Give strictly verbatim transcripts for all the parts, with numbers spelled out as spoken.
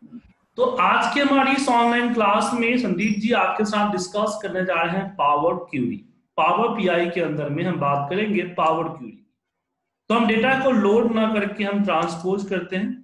तो आज की हमारी इस ऑनलाइन क्लास में संदीप जी आपके साथ डिस्कस करने जा रहे हैं पावर क्यूरी। पावर पीआई के अंदर में हम बात करेंगे पावर क्यूरी। तो हम डेटा को लोड ना करके हम ट्रांसपोज करते हैं।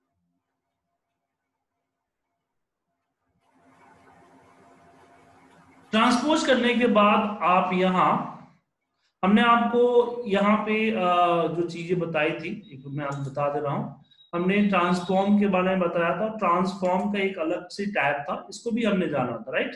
ट्रांसपोज करने के बाद आप यहाँ, हमने आपको यहाँ पे अ, जो चीजें बताई थी, एक मैं आपको बता दे रहा हूँ। हमने ट्रांसफॉर्म के बारे में बताया था। ट्रांसफॉर्म का एक अलग से टाइप था, इसको भी हमने जाना था, राइट।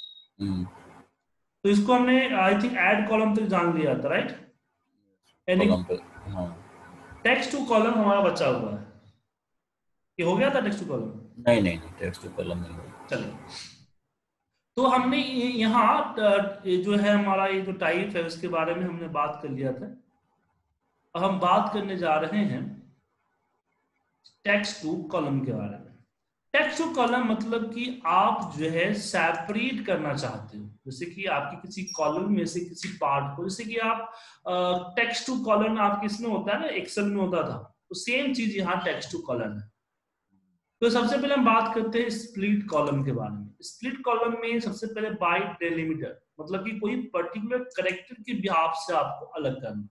तो इसको हमने आई थिंक ऐड कॉलम तक जान लिया था, राइट। कॉलम पे, हाँ। टेक्स्ट टू कॉलम हमारा बचा हुआ है। ये हो गया था टेक्स्ट टू कॉलम। नहीं नहीं नहीं, टेक्स्ट टू कॉलम नहीं होगा। चलिए, तो हमने ये- यहाँ अ, ये जो है हमारा ये जो टाइप है उसके बारे में हमने बात कर लिया था। अब हम बात करने जा रहे हैं टेक्स्ट टू कॉलम के बारे में। टेक्स्ट टू कॉलम मतलब कि आप जो है सेपरेट करना चाहते हो, जैसे कि आपकी किसी कॉलम में से किसी पार्ट को, जैसे कि आप टेक्स्ट टू कॉलम आपके इसमें होता है ना, एक्सेल में होता था, तो सेम चीज यहाँ टेक्स्ट टू कॉलम है। तो सबसे पहले हम बात करते हैं स्प्लिट कॉलम के बारे में। स्प्लिट कॉलम में सबसे पहले बाइट डेलिमिटर, मतलब कि कोई पर्टिकुलर कैरेक्टर के बिहाफ से आपको अलग करना।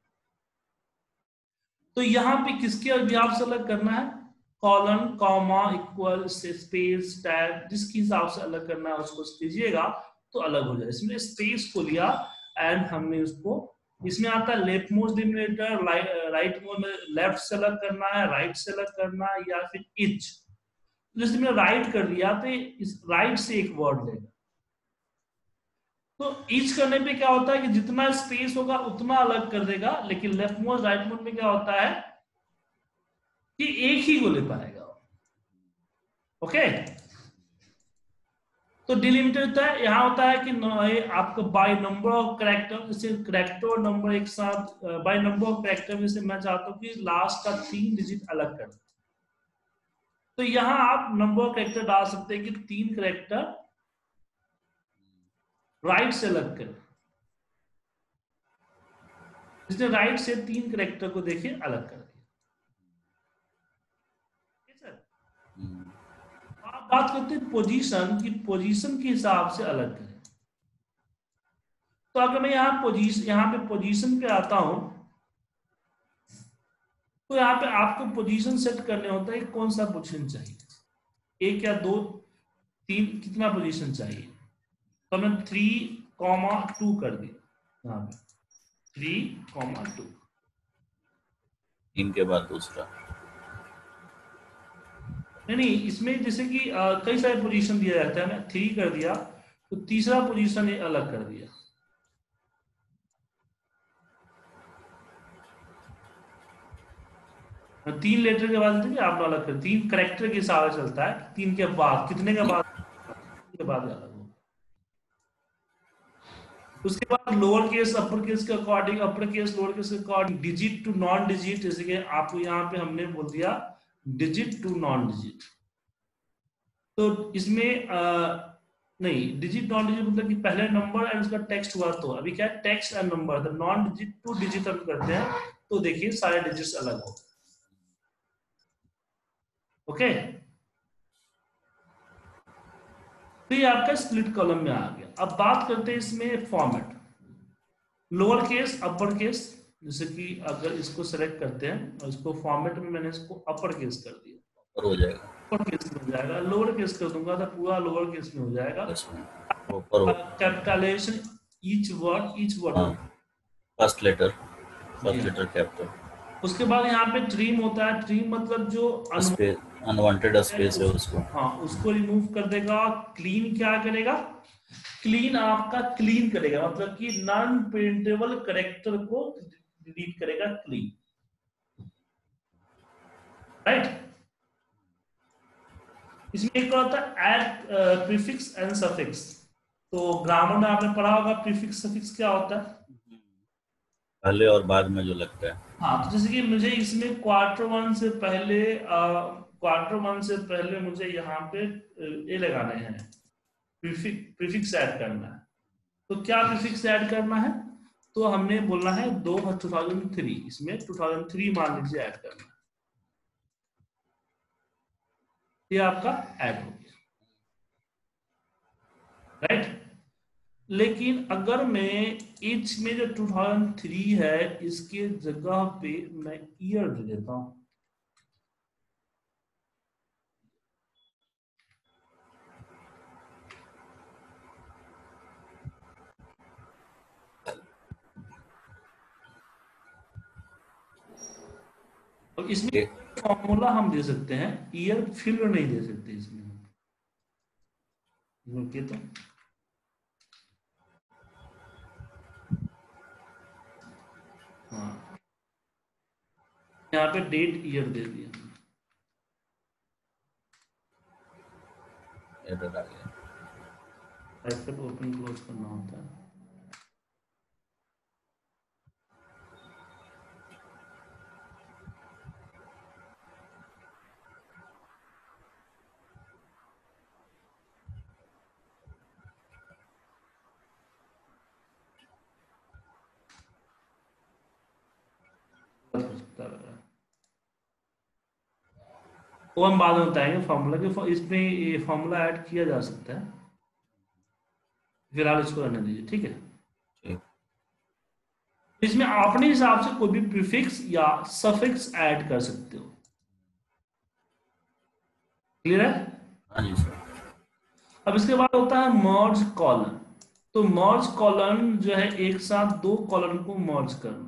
तो यहाँ पे किसके बिहाफ से अलग करना है? Colon, comma, equal, space, tag, जिसके हिसाब से अलग करना है उसको कीजिएगा तो अलग हो जाए। इसमें स्पेस को लिया एंड हमने उसको, इसमें आता है left most delimiter, right most, left से अलग करना है, राइट से अलग करना है, या फिर इच। जैसे मैंने राइट कर दिया तो इस राइट से एक वर्ड लेगा। तो ईच करने पे क्या होता है कि जितना स्पेस होगा उतना अलग कर देगा, लेकिन लेफ्ट मोस्ट राइट मोस्ट में क्या होता है कि एक ही को ले पाएगा। ओके। तो डिलिमिटर होता है, यहाँ होता है कि आपको बाय नंबर ऑफ कैरेक्टर, जैसे कैरेक्टर नंबर एक साथ, बाय नंबर ऑफ कैरेक्टर, जैसे मैं चाहता हूँ कि लास्ट का तीन डिजिट अलग कर, तो यहाँ आप नंबर ऑफ कैरेक्टर डाल सकते हैं कि तीन कैरेक्टर राइट से अलग कर, जिसने राइट से तीन कैरेक्टर को देखिए अलग कर दिया। आप बात करते हैं पोजीशन की, पोजीशन के हिसाब से अलग करें। तो अगर मैं यहाँ पोजीशन, यहाँ पे पोजीशन पे आता हूं, तो यहाँ पे आपको पोजीशन सेट करने होता है कौन सा पोजीशन चाहिए, एक या दो, तीन, कितना पोजीशन चाहिए। तो मैं थ्री कॉमा टू कर दिया, यहाँ पे थ्री कॉमा टू, तीन के बाद दूसरा। नहीं नहीं, इसमें जैसे कि आ, कई सारे पोजीशन दिया जाता है, मैं थ्री कर दिया तो तीसरा पोजीशन ये अलग कर दिया। तीन लेटर के बाद देखिए आप अलग कर, तीन करेक्टर के हिसाब से चलता है, तीन के बाद कितने के बाद, के बाद अलग हो। उसके बाद लोअर केस अपर केस के according, upper case lower case के according, digit to non digit, जैसे कि आपको यहाँ पे हमने बोल दिया डिजिट टू नॉन डिजिट। तो इसमें आ, नहीं, डिजिट नॉन डिजिट मतलब कि पहले नंबर एंड उसका टेक्स्ट हुआ, तो अभी क्या है टेक्स्ट एंड नंबर, तो नॉन डिजिट टू डिजिट हम करते हैं, तो देखिए सारे डिजिट्स अलग हो। ओके, तो ये आपका स्प्लिट कॉलम में आ गया। अब बात करते हैं इसमें format, lower case upper case. जैसे कि अगर इसको सेलेक्ट करते हैं और इसको फॉर्मेट में मैंने इसको अपर केस कर दिया, ऊपर हो जाएगा, अपर केस में हो जाएगा। लोअर केस कर दूंगा तो पूरा लोअर केस में हो जाएगा। इसमें ऊपर हो। Capitalization each word, each word हाँ, हो। फर्स्ट लेटर, जी फर्स्ट हाँ। Letter capital. उसके बाद यहाँ पे ट्रिम होता है, ट्रिम मतलब जो स्पेस, अनवांटेड स्पेस है उस, उसको। हाँ उसको रिमूव कर देगा। क्लीन क्या करेगा? क्लीन आपका क्लीन करेगा, मतलब कि नॉन प्रिंटेबल करेक्टर को डिलीट करेगा, क्लीन, राइट। इसमें एक होता है एड प्रीफिक्स एंड सफिक्स। तो ग्रामर में आपने पढ़ा होगा प्रीफिक्स सफिक्स क्या होता है। पहले और बाद में जो लगता है। हाँ, तो जैसे कि मुझे इसमें क्वार्टर वन से पहले, क्वार्टर वन से पहले मुझे यहाँ पे अ, ये लगाने हैं, प्रीफिक्स, प्रीफिक्स ऐड करना है। तो क्या प्रीफिक्स ऐड करना है? तो हमने बोलना है दो टू थाउजेंड थ्री, इसमें टू थाउजेंड थ्री मान लीजिए ऐड करना है। ये आपका ऐड हो गया, राइट। लेकिन अगर मैं इच में जो टू थाउजेंड थ्री है इसके जगह पे मैं ईयर दे देता हूं, और इसमें फॉर्मूला हम दे सकते हैं, ईयर फील्ड नहीं दे सकते इसमें, ओके। तो हाँ, यहाँ पे डेट ईयर दे दिया, एरर आ गया। ब्रैकेट ओपन क्लोज करना होता है। वो हम बाद में बताएंगे फॉर्मूला के, इसमें ये फॉर्मूला ऐड किया जा सकता है, फिलहाल इसको रहने दीजिए, ठीक है। ठीक। इसमें अपने हिसाब से कोई भी प्रीफिक्स या सफिक्स ऐड कर सकते हो, क्लियर है। हाँ जी सर। अब इसके बाद होता है मर्ज कॉलन। तो मर्ज कॉलन जो है एक साथ दो कॉलन को मर्ज करना,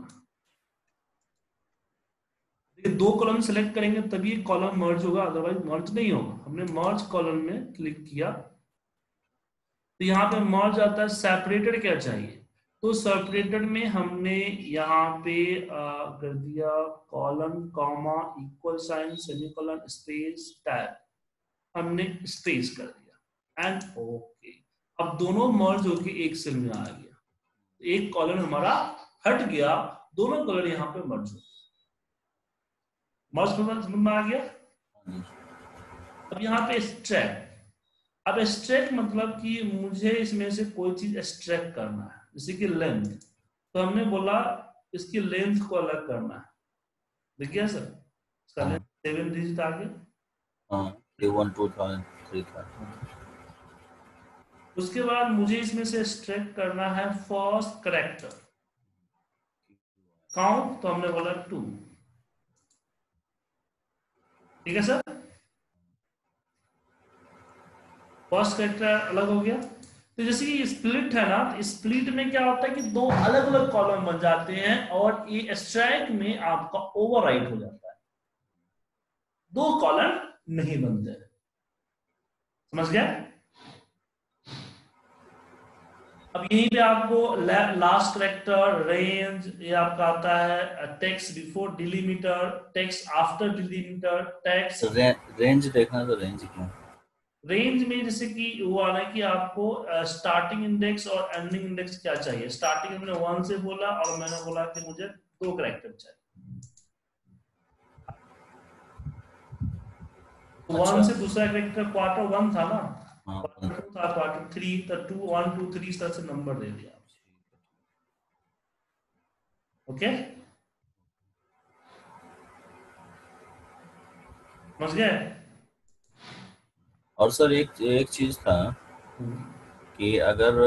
दो कॉलम सेलेक्ट करेंगे तभी कॉलम मर्ज होगा, अदरवाइज मर्ज नहीं होगा। हमने मर्ज कॉलम में क्लिक किया तो यहाँ पे मर्ज आता है, सेपरेटेड क्या चाहिए, तो सेपरेटेड में हमने यहाँ पे आ, कर दिया column comma equal sign semicolon space tab, हमने स्पेस कर दिया एंड ओके। अब दोनों मर्ज होके एक सेल में आ गया, एक कॉलम हमारा हट गया, दोनों कॉलम यहाँ पे मर्ज हो, मर्ज समझ में आ गया। अब यहाँ पे स्ट्रैक, अब स्ट्रैक मतलब कि मुझे इसमें से कोई चीज एक्सट्रैक्ट करना है, जैसे कि लेंथ, तो हमने बोला इसकी लेंथ को अलग करना है, देखिए सर इसका लेंथ सेवन डिजिट आ गया। हाँ, ये वन टू थाउजेंड थ्री था। उसके बाद मुझे इसमें से एक्सट्रैक्ट करना है फर्स्ट करेक्टर काउंट, तो हमने बोला टू, ठीक है सर। फर्स्ट करेक्टर अलग हो गया, तो जैसे कि स्प्लिट है ना, तो स्प्लिट में क्या होता है कि दो अलग अलग कॉलम बन जाते हैं और ये स्ट्राइक में आपका ओवरराइट हो जाता है, दो कॉलम नहीं बनते, समझ गया। अब यहीं पे आपको लास्ट करेक्टर रेंज, ये आपका आता है text before delimiter, text after delimiter, text रे, रेंज देखना, तो रेंज क्यों? रेंज में जैसे कि हुआ ना कि आपको स्टार्टिंग इंडेक्स और एंडिंग इंडेक्स क्या चाहिए, स्टार्टिंग मैंने वन से बोला और मैंने बोला कि मुझे दो करेक्टर चाहिए, तो अच्छा। वन से दूसरा करेक्टर क्वार्टर वन था ना, हाँ, क्वार्टर टू था, क्वार्टर थ्री, तो टू वन टू थ्री इस तरह से नंबर दे दिया, ओके समझ गए। और सर एक एक चीज था कि अगर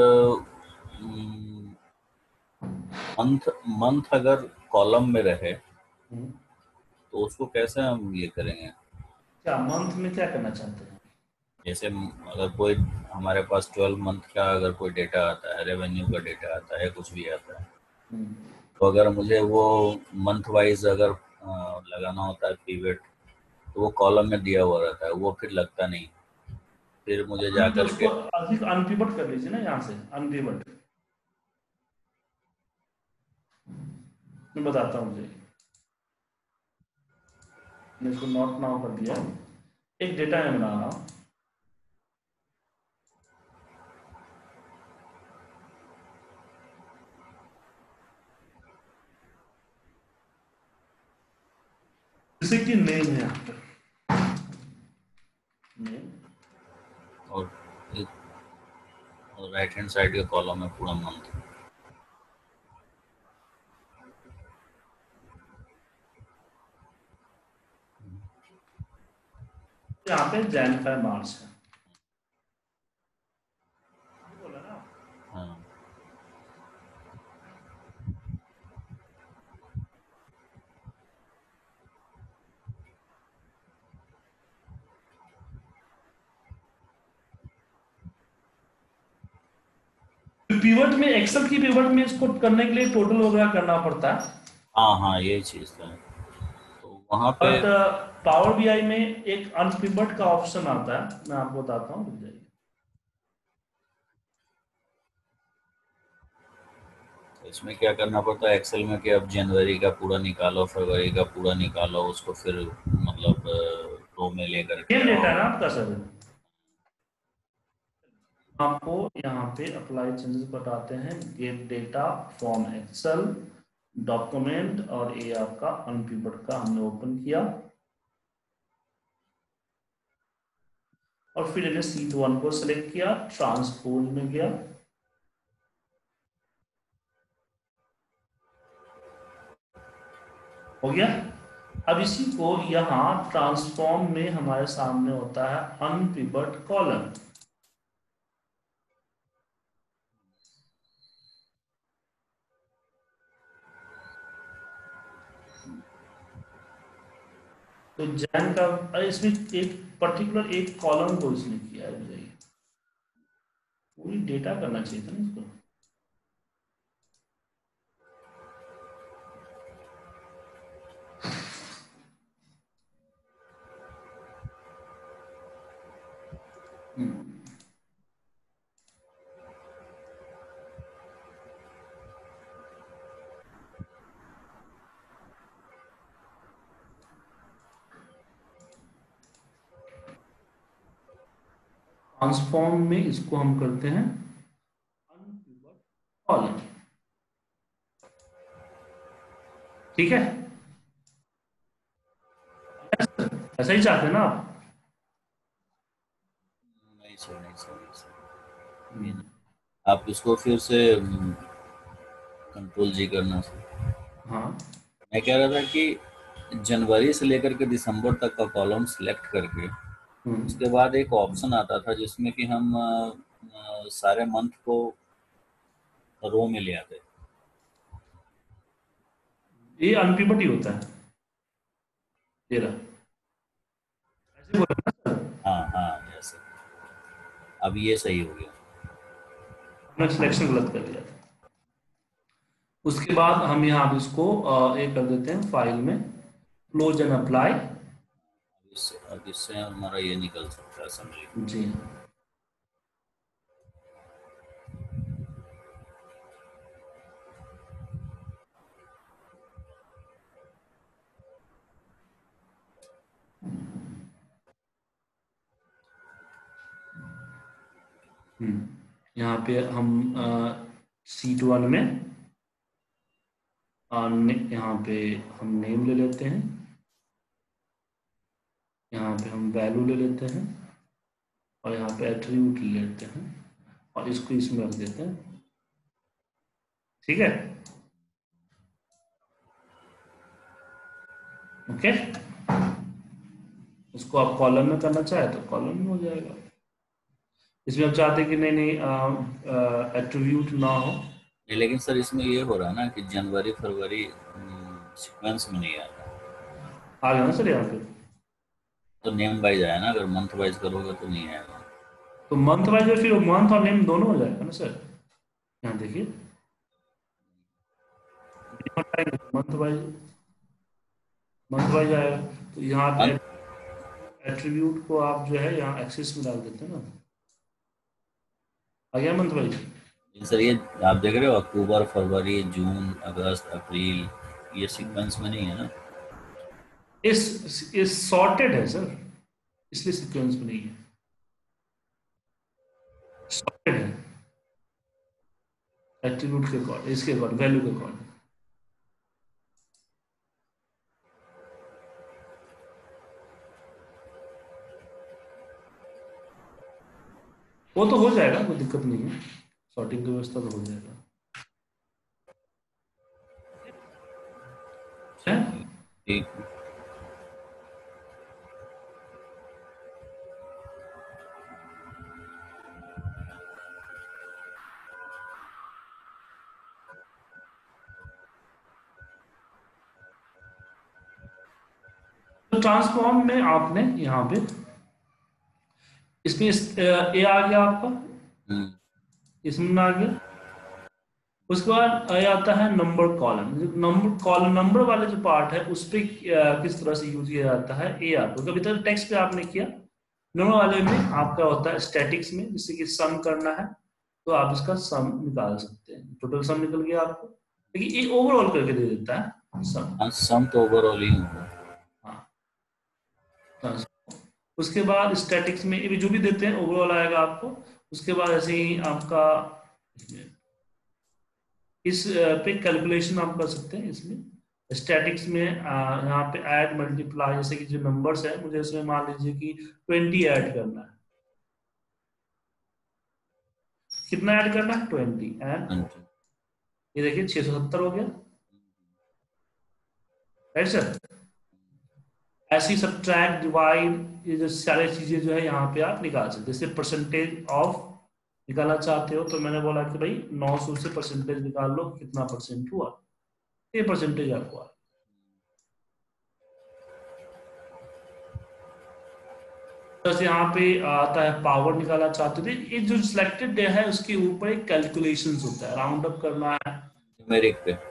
मंथ मंथ अगर कॉलम में रहे तो उसको कैसे हम ये करेंगे? क्या मंथ में क्या करना चाहते हैं? जैसे अगर कोई हमारे पास ट्वेल्व मंथ का अगर कोई डेटा आता है, रेवेन्यू का डेटा आता है, कुछ भी आता है, तो अगर मुझे वो मंथ वाइज अगर अ, लगाना होता है पीवेट, तो वो कॉलम में दिया हुआ रहता है, वो फिर लगता नहीं, फिर मुझे जा तो उसको करके। अधिक अनपिवट कर लीजिए ना, यहाँ से अनपिवट मैं बताता हूँ मुझे, मैंने इसको नॉट नाउ कर दिया, एक डेटा मैं बना रहा हूँ, जैसे कि नेम है यहाँ पर नेम, और राइट हैंड साइड के कॉलम में पूरा मंथ। यहाँ पे जैन फेब मार्च है, बोला ना। हाँ पिवट में, एक्सेल की पिवट में इसको करने के लिए टोटल वगैरह करना पड़ता है। हाँ हाँ ये चीज है, तो वहाँ पे बट पावर बीआई में एक अनपिवट का ऑप्शन आता है, मैं आपको बताता हूँ, रुक जाइए। इसमें क्या करना पड़ता है एक्सेल में कि अब जनवरी का पूरा निकालो, फरवरी का पूरा निकालो, उसको फिर मतलब रो में लेकर के सेम आओ। डेटा है ना आपका सर। आपको यहाँ पे अप्लाई चेंजेस बताते हैं, get data from Excel document, और ये आपका अनपिवट का हमने ओपन किया, और फिर इन्हें सीट वन को सिलेक्ट किया, ट्रांसपोज में गया, हो गया। अब इसी को यहाँ ट्रांसफॉर्म में हमारे सामने होता है अनपिवट कॉलम। तो जैन का अरे इसमें एक पर्टिकुलर एक कॉलम को इसने किया है, मुझे पूरी डेटा करना चाहिए था ना इसको। ट्रांसफॉर्म में इसको हम करते हैं अनपिवट कॉलम, ठीक है। ऐसा ही चाहते हैं ना आप। नहीं सर, नहीं सर, नहीं सर, ये नहीं। आप इसको फिर से कंट्रोल जी करना सर। हाँ मैं कह रहा था कि जनवरी से लेकर के दिसंबर तक का कॉलम सिलेक्ट करके उसके बाद एक ऑप्शन आता था जिसमें कि हम अ, अ, सारे मंथ को रो में ले आते। ये अनपिवट ही होता है तेरा, ऐसे बोला ना सर। हाँ हाँ यस सर, अब ये सही हो गया। हमने सिलेक्शन गलत कर दिया था। उसके बाद हम यहाँ इसको एक कर देते हैं फाइल में, क्लोज एंड अप्लाई। अब इससे अब इससे हमारा ये निकल सकता है समझिए। जी हम्म, यहाँ पे हम सीट वन में आ, यहाँ पे हम नेम ले लेते हैं, यहाँ पे हम वैल्यू ले लेते हैं, और यहाँ पे एट्रीब्यूट ले लेते हैं, और इसको इसमें रख देते हैं, ठीक है। ओके, इसको आप कॉलम में करना चाहे तो कॉलम में हो जाएगा। इसमें आप चाहते हैं कि नहीं नहीं एट्रीब्यूट ना हो। नहीं लेकिन सर इसमें ये हो रहा है ना कि जनवरी फरवरी सीक्वेंस में नहीं आ रहा। आ गया ना सर यहाँ पे। तो नेम वाइज आया ना, अगर मंथ वाइज करोगे तो नहीं आएगा। तो मंथ वाइज फिर मंथ और नेम दोनों हो जाएगा ना सर। यहाँ देखिए मंथ वाइज, मंथ वाइज आएगा। तो यहाँ पे मंथ एट्रीब्यूट को आप जो है यहाँ एक्सेस में डाल देते हैं ना, आ गया मंथ वाइज। सर ये आप देख रहे हो अक्टूबर फरवरी जून अगस्त अप्रैल, ये सीक्वेंस में नहीं है ना। इस इस सॉर्टेड है सर, इसलिए सीक्वेंस में नहीं है, सॉर्टेड है एट्रीब्यूट के अकॉर्डिंग, इसके अकॉर्डिंग वैल्यू के अकॉर्डिंग। वो तो हो जाएगा, कोई दिक्कत नहीं है, सॉर्टिंग की व्यवस्था तो हो जाएगा। ठीक। तो ट्रांसफॉर्म में आपने यहाँ पे इसमें ए आ गया आपका, इसमें आ गया। उसके बाद आ आता है number column. Number column number वाले जो पार्ट है उस पर किस तरह से यूज किया जाता है ए आपको, कभी तो टेक्स्ट पे आपने किया। नंबर वाले में आपका होता है स्टैटिक्स में, जिससे कि सम करना है तो आप इसका सम निकाल सकते हैं, टोटल सम निकल गया आपको, लेकिन ये ओवरऑल करके दे देता है सम। सम तो ओवरऑल ही होगा। हाँ, उसके बाद स्टैटिक्स में ये जो भी देते हैं ओवरऑल आएगा आपको। उसके बाद ऐसे ही आपका इस पे कैलकुलेशन आप कर सकते हैं। इसमें स्टैटिक्स में यहाँ पे ऐड मल्टीप्लाई, जैसे कि जो नंबर्स है मुझे इसमें मान लीजिए कि ट्वेंटी ऐड करना है, कितना ऐड करना है ट्वेंटी, एंड ये देखिए छह सौ सत्तर हो गया, राइट सर। ऐसी सब्ट्रैक्ट डिवाइड ये जो सारी चीजें जो है यहाँ पे आप निकाल सकते हैं। जैसे परसेंटेज ऑफ निकालना चाहते हो तो मैंने बोला कि भाई नौ सौ से परसेंटेज निकाल लो, कितना परसेंट हुआ, ये परसेंटेज आपको आ। तो यहाँ पे आता है पावर निकालना चाहते थे, ये जो सिलेक्टेड डे है उसके ऊपर एक कैलकुलेशंस होता है, राउंड अप करना है न्यूमेरिक पे,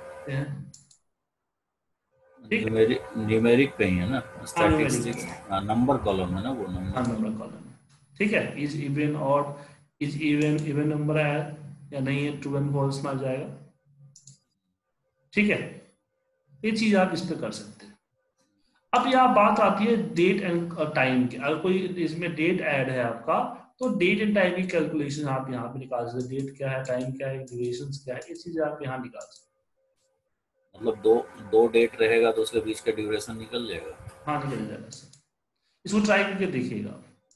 न्यूमेरिक न्यूमेरिक पे ही है ना, स्टैटिस्टिक्स नंबर कॉलम है ना वो, नंबर नंबर कॉलम, ठीक है। इज इवन और इज इवन इवन नंबर है या नहीं है, ट्रू एंड फॉल्स में आ जाएगा, ठीक है। ये चीज आप इस पे कर सकते हैं। अब यह बात आती है डेट एंड टाइम की। अगर कोई इसमें डेट ऐड है आपका तो डेट एंड टाइम की कैलकुलेशन आप यहाँ पे निकाल सकते हैं। डेट क्या है, टाइम क्या है, ड्यूरेशन क्या है, ये चीज आप यहाँ निकाल सकते हैं। मतलब दो दो डेट रहेगा तो उसके बीच का ड्यूरेशन निकल जाएगा। हाँ निकल जाएगा सर, इसको ट्राई करके देखिएगा।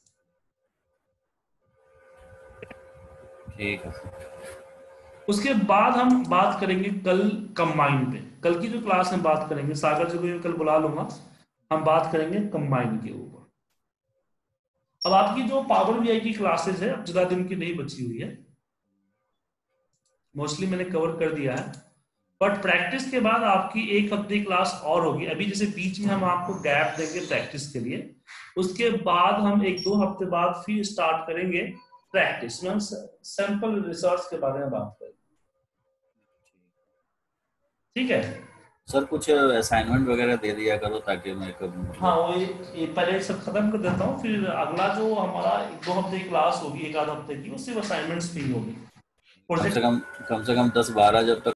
ठीक है। उसके बाद हम बात करेंगे कल कंबाइन पे। कल की जो क्लास में बात करेंगे, सागर जी को मैं कल बुला लूंगा, हम बात करेंगे कंबाइन के ऊपर। अब आपकी जो पावर बीआई की क्लासेस है अब ज्यादा दिन की नहीं बची हुई है, मोस्टली मैंने कवर कर दिया है, बट प्रैक्टिस के बाद आपकी एक हफ्ते क्लास और होगी। अभी जैसे बीच में हम आपको गैप देंगे प्रैक्टिस के लिए, उसके बाद हम एक दो हफ्ते बाद फिर स्टार्ट करेंगे प्रैक्टिस में, सैंपल रिसर्च के बारे में बात करेंगे, ठीक है सर। कुछ असाइनमेंट वगैरह दे दिया करो ताकि मैं कब, हाँ वो ये पहले सब खत्म कर देता हूँ, फिर अगला जो हमारा दो हफ्ते की क्लास होगी, एक आध हफ्ते की, वो सिर्फ असाइनमेंट्स पे ही होगी। कम से कम कम से कम दस बारह जब तक